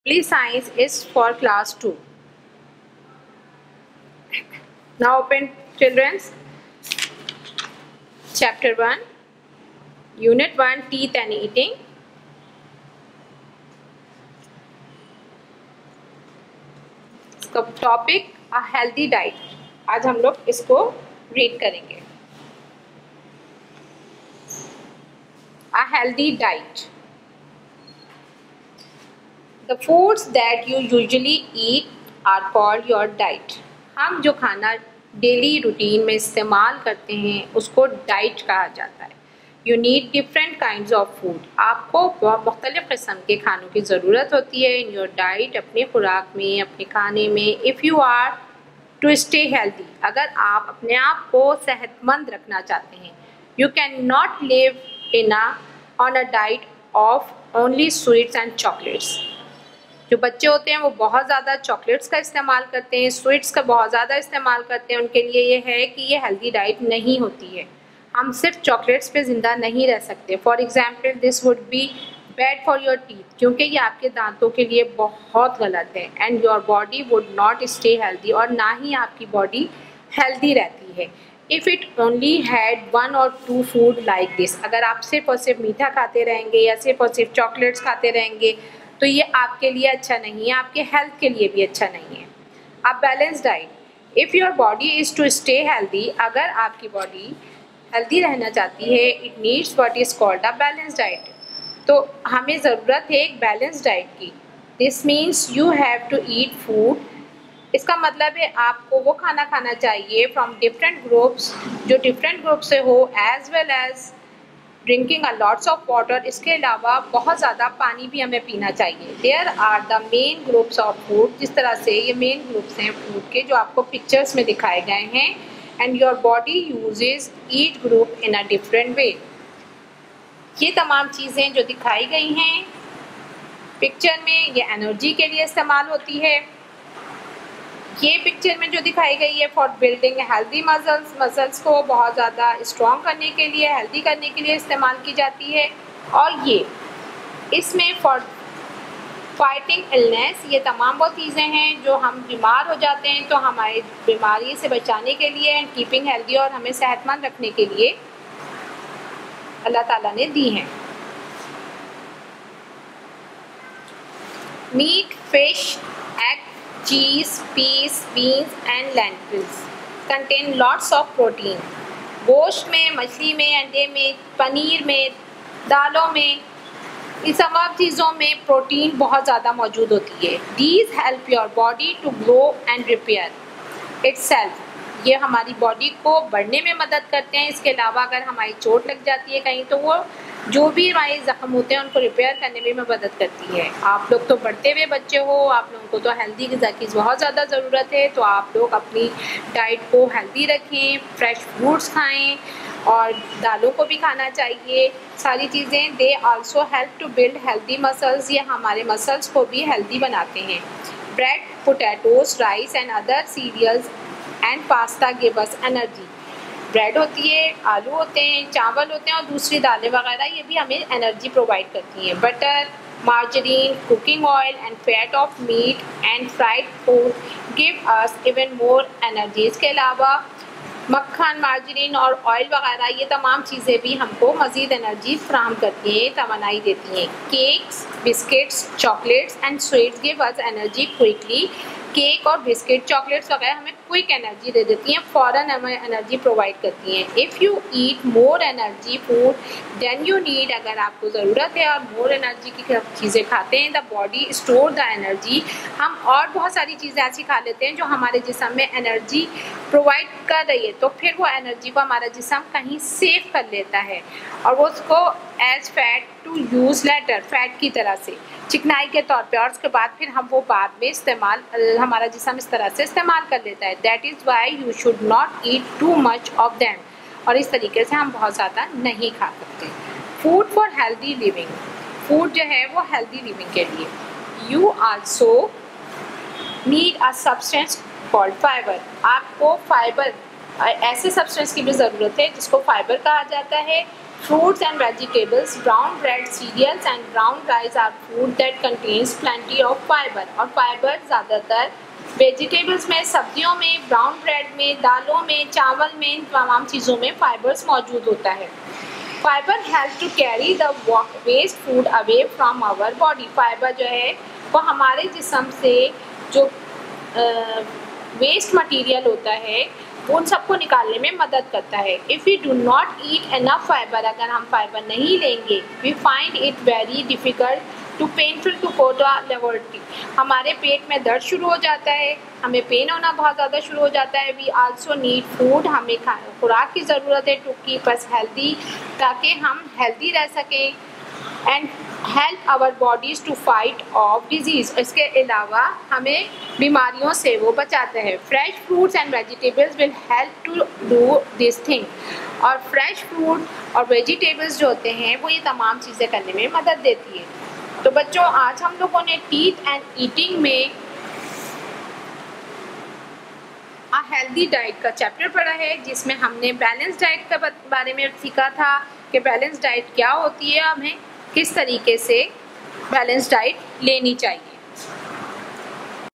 Only science is for class 2. Now open children's chapter 1, unit 1, teeth and eating. इसका topic a healthy diet. आज हम लोग इसको read करेंगे. A healthy diet. The foods that you usually eat are called your diet. हम जो खाना daily routine में इस्तेमाल करते हैं उसको डाइट कहा जाता है. You need different kinds of food. आपको मुख्तलिफ़ किस्म के खानों की ज़रूरत होती है in your diet, अपने खुराक में, अपने खाने में. If you are to stay healthy, अगर आप अपने आप को सेहतमंद रखना चाहते हैं, you cannot live on a diet of only sweets and chocolates. जो बच्चे होते हैं वो बहुत ज़्यादा चॉकलेट्स का इस्तेमाल करते हैं, स्वीट्स का बहुत ज़्यादा इस्तेमाल करते हैं. उनके लिए ये है कि ये हेल्दी डाइट नहीं होती है. हम सिर्फ चॉकलेट्स पे ज़िंदा नहीं रह सकते. For example this would be bad for your teeth, क्योंकि ये आपके दांतों के लिए बहुत गलत है. And your body would not stay healthy, और ना ही आपकी बॉडी हेल्दी रहती है. If it only had 1 or 2 food like this, अगर आप सिर्फ और सिर्फ मीठा खाते रहेंगे या सिर्फ और सिर्फ चॉकलेट्स खाते रहेंगे तो ये आपके लिए अच्छा नहीं है, आपके हेल्थ के लिए भी अच्छा नहीं है. अब balance diet. If your body is to stay healthy, अगर आपकी बॉडी हेल्दी रहना चाहती है, it needs what is called a balance diet. तो हमें ज़रूरत है एक बैलेंस डाइट की. This means you have to eat food. इसका मतलब है आपको वो खाना खाना चाहिए फ्रॉम डिफरेंट ग्रुप्स, जो डिफरेंट ग्रुप से हो, as well as drinking a lots of water. इसके अलावा बहुत ज़्यादा पानी भी हमें पीना चाहिए. There are the main groups of food. जिस तरह से ये मेन ग्रुप्स हैं फूड के जो आपको पिक्चर्स में दिखाए गए हैं. And your body uses each group in a different way. ये तमाम चीज़ें जो दिखाई गई हैं पिक्चर में, ये एनर्जी के लिए इस्तेमाल होती है. ये पिक्चर में जो दिखाई गई है for building healthy muscles, muscles को बहुत ज़्यादा स्ट्रॉन्ग करने के लिए, हेल्दी करने के लिए इस्तेमाल की जाती है. और ये इसमें फॉर फाइटिंग इलनेस, ये तमाम वो चीज़ें हैं जो हम बीमार हो जाते हैं तो हमारी बीमारी से बचाने के लिए एंड कीपिंग हेल्दी, और हमें सेहतमंद रखने के लिए अल्लाह ताला ने दी हैं. Meat, fish, egg, cheese, peas, beans and lentils contain lots of protein. गोश्त में, मछली में, अंडे में, पनीर में, दालों में, इन तमाम चीज़ों में प्रोटीन बहुत ज़्यादा मौजूद होती है. These help your body to grow and repair itself. ये हमारी बॉडी को बढ़ने में मदद करते हैं. इसके अलावा अगर हमारी चोट लग जाती है कहीं तो वो जो भी हमारे ज़ख्म होते हैं उनको रिपेयर करने में मदद करती है. आप लोग तो बढ़ते हुए बच्चे हो, आप लोगों को तो हेल्दी ग़िज़ा की बहुत ज़्यादा ज़रूरत है. तो आप लोग अपनी डाइट को हेल्दी रखें, फ्रेश फ्रूट्स खाएं और दालों को भी खाना चाहिए. सारी चीज़ें they also help to build healthy muscles. ये हमारे मसल्स को भी हेल्दी बनाते हैं. Bread, potatoes, rice and other cereals and pasta give us energy. Bread होती है, आलू होते हैं, चावल होते हैं और दूसरी दालें वगैरह, ये भी हमें एनर्जी प्रोवाइड करती हैं. Butter, margarine, cooking oil and fat of meat and fried food give us even more energy. इसके अलावा मक्खन, मार्जरीन और ऑयल वगैरह, ये तमाम चीज़ें भी हमको मज़ीद एनर्जी फ्राहम करती हैं, तवानाई देती हैं. Cakes, biscuits, chocolates and sweets give us energy quickly. Cake और बिस्किट, चॉकलेट्स वगैरह हमें क्विक एनर्जी दे देती हैं, फ़ौरन हमें एनर्जी प्रोवाइड करती हैं. If you eat more energy food than you need, अगर आपको ज़रूरत है और मोर एनर्जी की चीज़ें खाते हैं, the body store the energy. हम और बहुत सारी चीज़ें ऐसी खा लेते हैं जो हमारे जिस्म में एनर्जी प्रोवाइड कर रही है, तो फिर वो एनर्जी को हमारा जिस्म कहीं सेव कर लेता है और वो उसको as fat to use later, fat की तरह से, चिकनाई के तौर पे, और उसके बाद फिर हम वो बाद में इस्तेमाल, हमारा जिस्म इस तरह से इस्तेमाल कर लेता है. That is why you should not eat too much of them. और इस तरीके से हम बहुत ज़्यादा नहीं खा सकते. Food for healthy living. Food जो है वो हेल्दी लिविंग के लिए. You also need a substance called fibre. आपको फाइबर, ऐसे सब्सटेंस की भी ज़रूरत है जिसको फाइबर कहा जाता है. Fruits and vegetables, brown bread, cereals and brown rice are food that contains plenty of fiber. और फाइबर ज़्यादातर वेजिटेबल्स में, सब्जियों में, ब्राउन ब्रेड में, दालों में, चावल में, इन तमाम चीज़ों में फाइबर्स मौजूद होता है। Fibre help to carry the waste food away from our body. Fibre जो है वो हमारे जिस्म से जो वेस्ट मटेरियल होता है उन सबको निकालने में मदद करता है। If we do not eat enough fibre, अगर हम फाइबर नहीं लेंगे, we find it very difficult to painful to go to laboratory, हमारे पेट में दर्द शुरू हो जाता है, हमें पेन होना बहुत ज़्यादा शुरू हो जाता है। वी आल्सो नीड फूड, हमें खुराक की ज़रूरत है टू कीप अस हेल्दी, ताकि हम हेल्दी रह सकें and help our bodies to fight off disease. इसके अलावा हमें बीमारियों से वो बचाते हैं। Fresh fruits and vegetables will help to do this thing. और फ्रेश फ्रूट और वेजिटेबल्स जो होते हैं वो ये तमाम चीज़ें करने में मदद देती है। तो बच्चों, आज हम लोगों ने टीथ एंड ईटिंग में अ हेल्दी डाइट का चैप्टर पढ़ा है, जिसमें हमने बैलेंस डाइट के बारे में सीखा था कि बैलेंस डाइट क्या होती है, हमें किस तरीके से बैलेंस डाइट लेनी चाहिए।